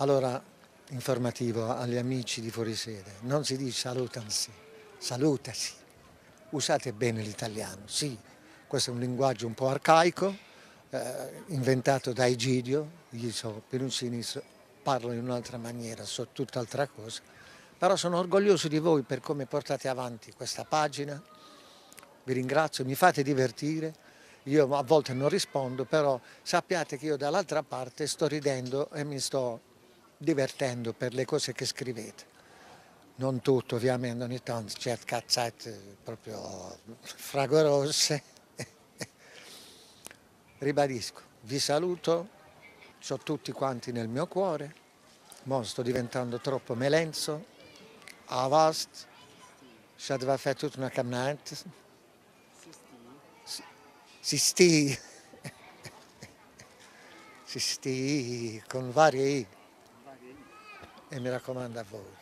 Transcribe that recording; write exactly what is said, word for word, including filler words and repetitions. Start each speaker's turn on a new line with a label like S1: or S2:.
S1: Allora, informativo agli amici di fuorisede, non si dice salutansi, salutasi. Usate bene l'italiano, sì, questo è un linguaggio un po' arcaico, eh, inventato da Egidio, io so, Penuzzini so, parlo in un'altra maniera, so tutt'altra cosa, però sono orgoglioso di voi per come portate avanti questa pagina, vi ringrazio, mi fate divertire, io a volte non rispondo, però sappiate che io dall'altra parte sto ridendo e mi sto divertendo per le cose che scrivete. Non tutto, ovviamente, ogni tanto c'è cazzate proprio fragorose. Ribadisco, vi saluto, ho tutti quanti nel mio cuore, mo sto diventando troppo melenzo, avast, ci deve fare tutta una camminata, si sti, si sti con varie i, e mi raccomando a voi.